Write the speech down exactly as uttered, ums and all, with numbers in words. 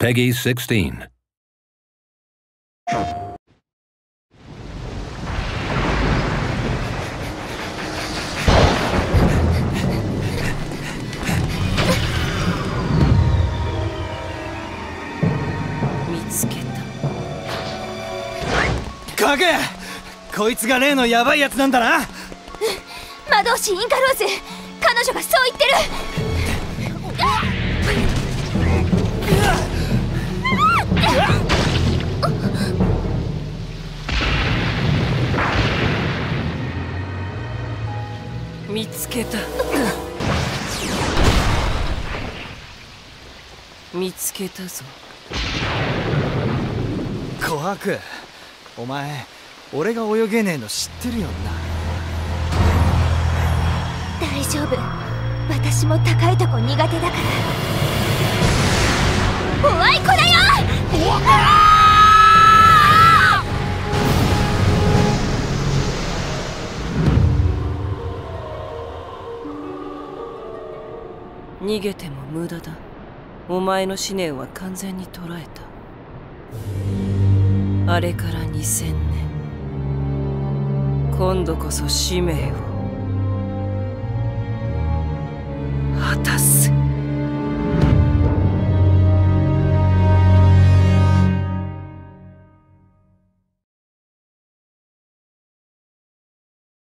Peggy sixteen. 見つけた。 カグ、こいつが例のヤバいやつなんだな。 魔導士インカローズ、彼女がそう言ってる。 見つけた。見つけたぞ。 琥珀、お前俺が泳げねえの知ってるよな。 大丈夫、私も高いとこ苦手だから。おあいこだよ。 逃げても無駄だ。お前の思念は完全に捉えた。あれからにせんねん、今度こそ使命を果たす。